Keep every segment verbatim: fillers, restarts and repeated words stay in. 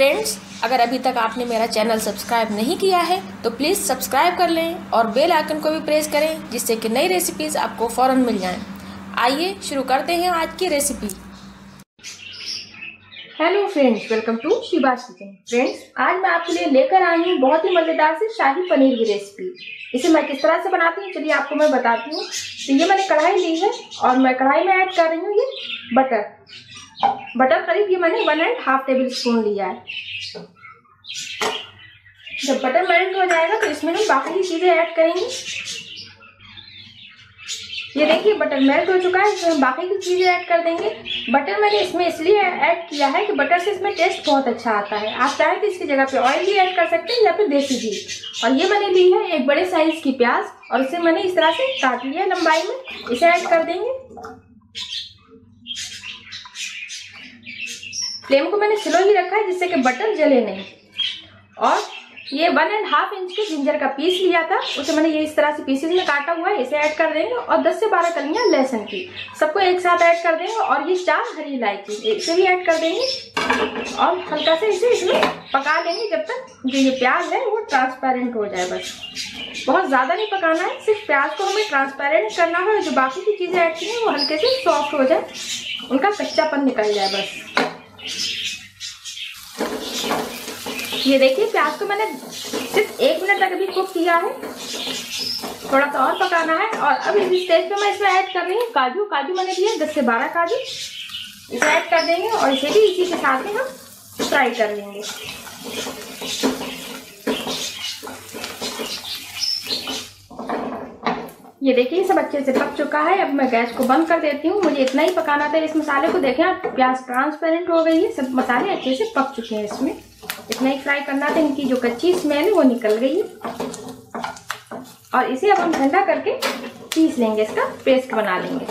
Friends, अगर अभी तक आपने मेरा चैनल सब्सक्राइब नहीं किया है तो प्लीज़ सब्सक्राइब कर लें और बेल आइकन को भी प्रेस करें, जिससे कि नई रेसिपीज़ आपको फ़ौरन मिल जाएं। आइए शुरू करते हैं आज की recipe. Hello friends, welcome to Shiva's kitchen. Friends, आज मैं आपके लिए लेकर आई हूँ बहुत ही मज़ेदार से शाही पनीर की रेसिपी। इसे मैं किस तरह से बनाती हूँ चलिए आपको मैं बताती हूँ। तो ये मैंने कढ़ाई ली है और मैं कढ़ाई में ऐड कर रही हूँ ये बटर। बटर करीब ये मैंने one and half tablespoon लिया है। जब बटर मेल्ट हो जाएगा तो इसमें हम बाकी की चीजें ऐड करेंगे। ये देखिए बटर मेल्ट हो चुका है, इसमें हम बाकी की चीजें ऐड कर देंगे। बटर मैंने इसमें इसलिए ऐड किया है कि बटर से इसमें टेस्ट बहुत अच्छा आता है। आप चाहें तो इसकी जगह पे ऑयल भी ऐड कर सकते हैं या फिर देसी घी। और ये मैंने ली है एक बड़े साइज की प्याज और इसे मैंने इस तरह से काट लिया लंबाई में। इसे ऐड कर देंगे। फ्लेम को मैंने स्लो ही रखा है जिससे कि बटर जले नहीं। और ये वन एंड हाफ इंच के जिंजर का पीस लिया था, उसे मैंने ये इस तरह से पीसेज में काटा हुआ है, इसे ऐड कर देंगे। और दस से बारह कलियां लहसुन की, सबको एक साथ ऐड कर देंगे। और ये चार हरी इलायची, इसे भी ऐड कर देंगे और हल्का से इसे इसमें पका लेंगे जब तक जो ये प्याज है वो ट्रांसपेरेंट हो जाए। बस बहुत ज्यादा नहीं पकाना है, सिर्फ प्याज को हमें ट्रांसपेरेंट करना है। जो बाकी की चीजें ऐड की हैं वो हल्के से सॉफ्ट हो जाए, उनका कच्चापन निकल जाए बस। ये देखिए प्याज को मैंने सिर्फ एक मिनट तक अभी कुक किया है, थोड़ा सा और पकाना है। और अब इस स्टेज पे मैं इसमें ऐड कर रही हूँ काजू। काजू मैंने लिए दस से बारह काजू, इसे ऐड कर देंगे और इसे भी इसी के साथ में हम फ्राई कर लेंगे। ये देखिए सब अच्छे से पक चुका है। अब मैं गैस को बंद कर देती हूँ। मुझे इतना ही पकाना था इस मसाले को। देखें आप, प्याज ट्रांसपेरेंट हो गई है, सब मसाले अच्छे से पक चुके हैं। इसमें इतना ही फ्राई करना था, इनकी जो कच्ची स्मेल है वो निकल गई है। और इसे अब हम ठंडा करके पीस लेंगे, इसका पेस्ट बना लेंगे।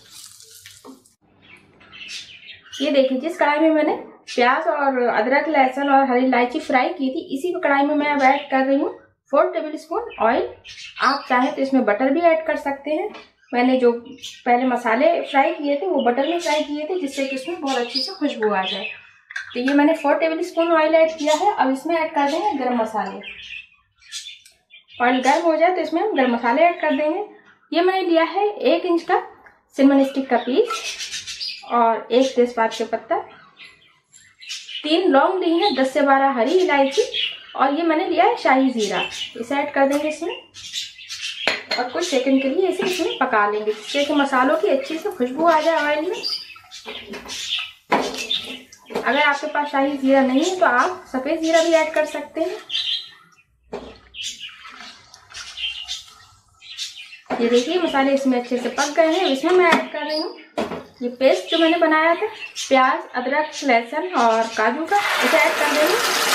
ये देखिए जिस कढ़ाई में मैंने प्याज और अदरक लहसुन और हरी इलायची फ्राई की थी, इसी कढ़ाई में मैं अब ऐड कर रही हूँ फोर टेबल स्पून ऑयल। आप चाहें तो इसमें बटर भी ऐड कर सकते हैं। मैंने जो पहले मसाले फ्राई किए थे वो बटर में फ्राई किए थे, जिससे कि इसमें बहुत अच्छी से खुशबू आ जाए। तो ये मैंने four tablespoon oil add किया है। अब इसमें ऐड कर देंगे गरम मसाले। ऑयल गर्म हो जाए तो इसमें हम गरम मसाले ऐड कर देंगे। ये मैंने लिया है एक इंच का सिनेमन स्टिक का पीस और एक तेजपात का पत्ता, तीन लौंग ली है, दस से बारह हरी इलायची और ये मैंने लिया है शाही जीरा। इसे ऐड कर देंगे इसमें और कुछ सेकंड के लिए इसे इसमें पका लेंगे, जिससे कि मसालों की अच्छी से खुशबू आ जाए ऑयल में। अगर आपके पास शाही जीरा नहीं है तो आप सफेद जीरा भी ऐड कर सकते हैं। ये देखिए मसाले इसमें अच्छे से पक गए हैं। इसमें मैं ऐड कर रही हूँ ये पेस्ट जो मैंने बनाया था प्याज अदरक लहसुन और काजू का, इसे ऐड कर देंगे।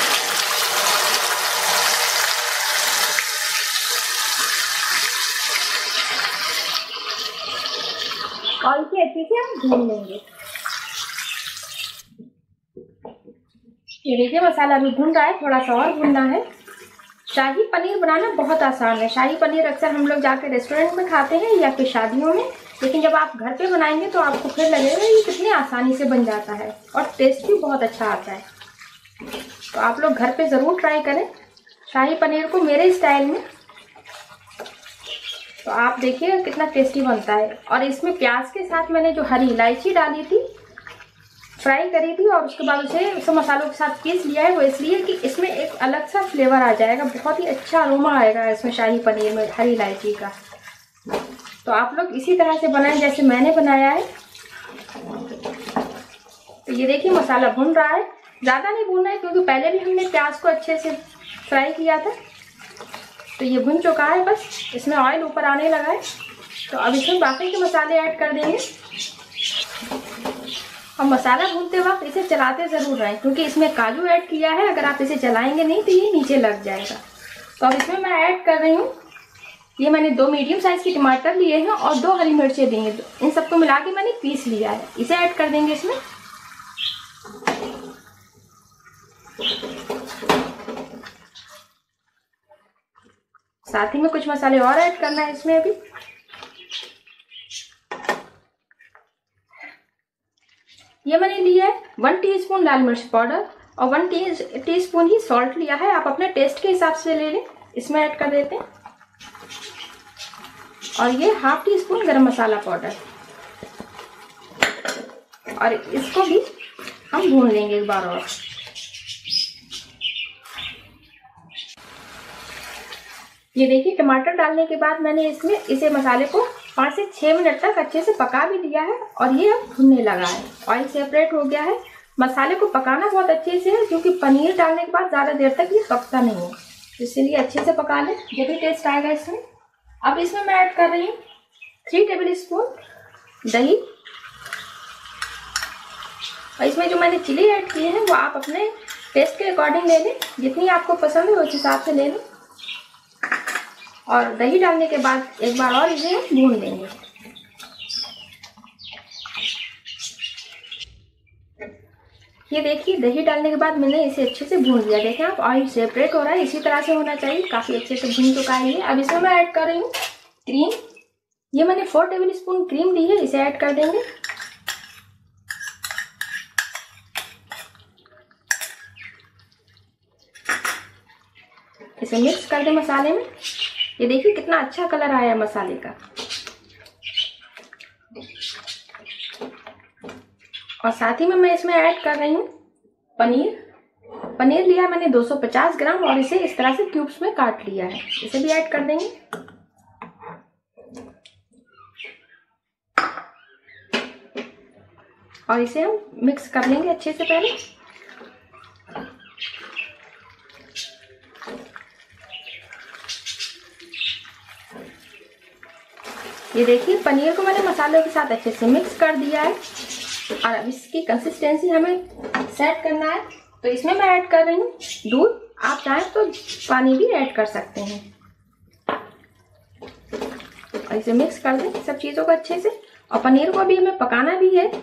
और इसे अच्छे से हम भून लेंगे। ये देखिए मसाला अभी भुन रहा है, थोड़ा सा और भुनना है। शाही पनीर बनाना बहुत आसान है। शाही पनीर अक्सर हम लोग जाके रेस्टोरेंट में खाते हैं या फिर शादियों में, लेकिन जब आप घर पे बनाएंगे तो आपको फिर लगेगा ये कितनी आसानी से बन जाता है और टेस्ट भी बहुत अच्छा आता है। तो आप लोग घर पे ज़रूर ट्राई करें शाही पनीर को मेरे स्टाइल में। तो आप देखिए कितना टेस्टी बनता है। और इसमें प्याज के साथ मैंने जो हरी इलायची डाली थी, फ्राई करी थी और उसके बाद उसे उस मसालों के साथ पीस लिया है, वो इसलिए कि इसमें एक अलग सा फ्लेवर आ जाएगा, बहुत ही अच्छा अरोमा आएगा इसमें शाही पनीर में हरी इलायची का। तो आप लोग इसी तरह से बनाएं जैसे मैंने बनाया है। तो ये देखिए मसाला भुन रहा है, ज़्यादा नहीं भूनना है क्योंकि पहले भी हमने प्याज को अच्छे से फ्राई किया था। तो ये भुन चुका है, बस इसमें ऑयल ऊपर आने लगा है। तो अब इसमें बाकी के मसाले ऐड कर देंगे। और मसाला भूनते वक्त इसे चलाते ज़रूर रहें क्योंकि इसमें काजू ऐड किया है, अगर आप इसे चलाएंगे नहीं तो ये नीचे लग जाएगा। तो अब इसमें मैं ऐड कर रही हूँ, ये मैंने दो मीडियम साइज़ के टमाटर लिए हैं और दो हरी मिर्चें ली हैं, इन सबको मिला के मैंने पीस लिया है। इसे ऐड कर देंगे इसमें। साथ ही में कुछ मसाले और ऐड करना है इसमें अभी। ये मैंने लिया है वन टीस्पून लाल मिर्च पाउडर, और वन टी टी स्पून ही सॉल्ट लिया है, आप अपने टेस्ट के हिसाब से ले लें, इसमें ऐड कर देते हैं। और ये हाफ टी स्पून गरम मसाला पाउडर, और इसको भी हम भून लेंगे एक बार और। ये देखिए टमाटर डालने के बाद मैंने इसमें इसे मसाले को पाँच से छः मिनट तक अच्छे से पका भी लिया है और ये अब भुनने लगा है, ऑयल सेपरेट हो गया है। मसाले को पकाना बहुत अच्छे से है क्योंकि पनीर डालने के बाद ज़्यादा देर तक ये पकता नहीं है, इसीलिए अच्छे से पका लें, जब भी टेस्ट आएगा इसमें। अब इसमें मैं ऐड कर रही हूँ थ्री टेबल स्पून दही, और इसमें जो मैंने चिली ऐड किए हैं वो आप अपने टेस्ट के अकॉर्डिंग ले लें, जितनी आपको पसंद है उस हिसाब से ले लें। और दही डालने के बाद एक बार और इसे भून लेंगे। ये देखिए दही डालने के बाद मैंने इसे अच्छे से भून लिया। देखें आप, ऑयल सेपरेट हो रहा है, इसी तरह से होना चाहिए, काफ़ी अच्छे से भून चुका है ये। अब इसमें मैं ऐड कर रही हूँ क्रीम। ये मैंने फोर टेबल स्पून क्रीम ली है, इसे ऐड कर देंगे। इसे मिक्स कर दें मसाले में। ये देखिए कितना अच्छा कलर आया है मसाले का। और साथ ही में मैं इसमें ऐड कर रही हूँ पनीर। पनीर लिया मैंने दो सौ पचास ग्राम और इसे इस तरह से क्यूब्स में काट लिया है, इसे भी ऐड कर देंगे। और इसे हम मिक्स कर लेंगे अच्छे से पहले। ये देखिए पनीर को मैंने मसालों के साथ अच्छे से मिक्स कर दिया है और अब इसकी कंसिस्टेंसी हमें सेट करना है, तो इसमें मैं ऐड कर रही हूँ दूध। आप चाहें तो पानी भी ऐड कर सकते हैं। और इसे मिक्स कर दें सब चीज़ों को अच्छे से, और पनीर को भी हमें पकाना भी है।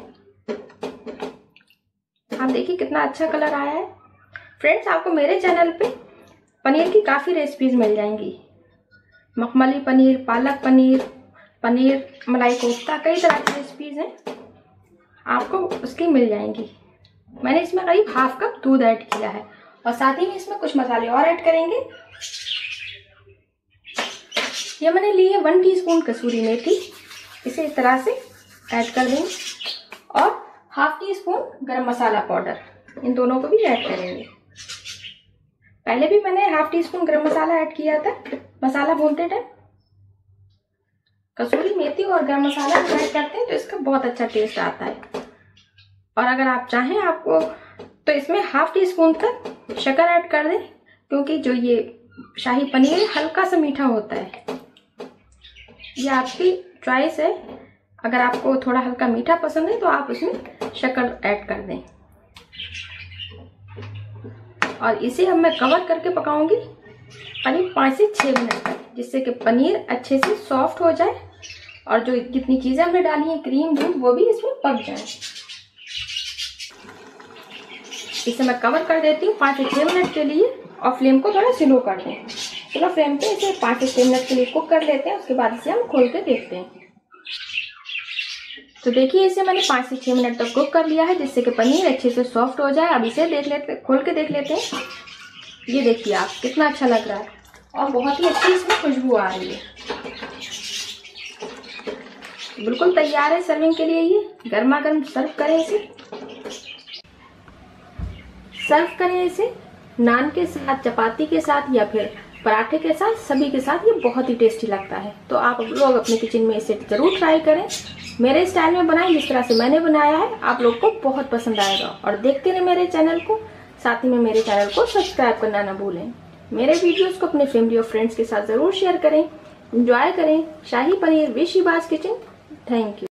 आप देखिए कितना अच्छा कलर आया है। फ्रेंड्स, आपको मेरे चैनल पे पनीर की काफ़ी रेसिपीज़ मिल जाएंगी, मखमली पनीर, पालक पनीर, पनीर मलाई कोफ्ता, कई तरह की रेसिपीज़ हैं, आपको उसकी मिल जाएंगी। मैंने इसमें करीब हाफ कप दूध ऐड किया है और साथ ही में इसमें कुछ मसाले और ऐड करेंगे। ये मैंने ली है वन टीस्पून कसूरी मेथी, इसे इस तरह से ऐड कर देंगे, और हाफ टी स्पून गरम मसाला पाउडर, इन दोनों को भी ऐड करेंगे। पहले भी मैंने हाफ टी स्पून गरम मसाला ऐड किया था मसाला भूनते टाइम। कसूरी मेथी और गरम मसाला ऐड करते हैं तो इसका बहुत अच्छा टेस्ट आता है। और अगर आप चाहें आपको तो इसमें हाफ टी स्पून तक शक्कर ऐड कर दें, क्योंकि जो ये शाही पनीर हल्का सा मीठा होता है। ये आपकी चॉइस है, अगर आपको थोड़ा हल्का मीठा पसंद है तो आप उसमें शक्कर ऐड कर दें। और इसे अब मैं कवर करके पकाऊंगी करीब पाँच से छः मिनट तक, जिससे कि पनीर अच्छे से सॉफ्ट हो जाए और जो जितनी चीज़ें हमने डाली हैं, क्रीम, दूध, वो भी इसमें पक जाए। इसे मैं कवर कर देती हूँ पाँच से छः मिनट के लिए, और फ्लेम को थोड़ा स्लो कर दें। स्लो फ्लेम पे इसे पाँच से छः मिनट के लिए कुक कर लेते हैं, उसके बाद इसे हम खोल के देखते हैं। तो देखिए इसे मैंने पाँच से छः मिनट तक कुक कर लिया है, जिससे कि पनीर अच्छे से सॉफ्ट हो जाए। अब इसे देख लेते, खोल के देख लेते हैं। ये देखिए आप, कितना अच्छा लग रहा है और बहुत ही अच्छी इसमें खुशबू आ रही है। बिल्कुल तैयार है सर्विंग के लिए। ये गर्मा गर्म सर्व करें इसे सर्व करें इसे नान के साथ, चपाती के साथ या फिर पराठे के साथ, सभी के साथ ये बहुत ही टेस्टी लगता है। तो आप लोग अपने किचन में इसे जरूर ट्राई करें। मेरे स्टाइल में बनाएं, जिस तरह से मैंने बनाया है, आप लोग को बहुत पसंद आएगा। और देखते रहे मेरे चैनल को, साथ ही में मेरे चैनल को सब्सक्राइब करना ना भूलें। मेरे वीडियोस को अपने फैमिली और फ्रेंड्स के साथ जरूर शेयर करें। एंजॉय करें shahi paneer with Sheeba's kitchen. Thank you.